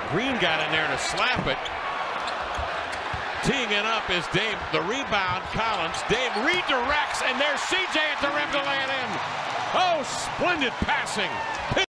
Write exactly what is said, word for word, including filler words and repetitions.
Green got in there to slap it. Teeing it up is Dame. The rebound, Collins. Dame redirects, and there's C J at the rim to lay it in. Oh, splendid passing.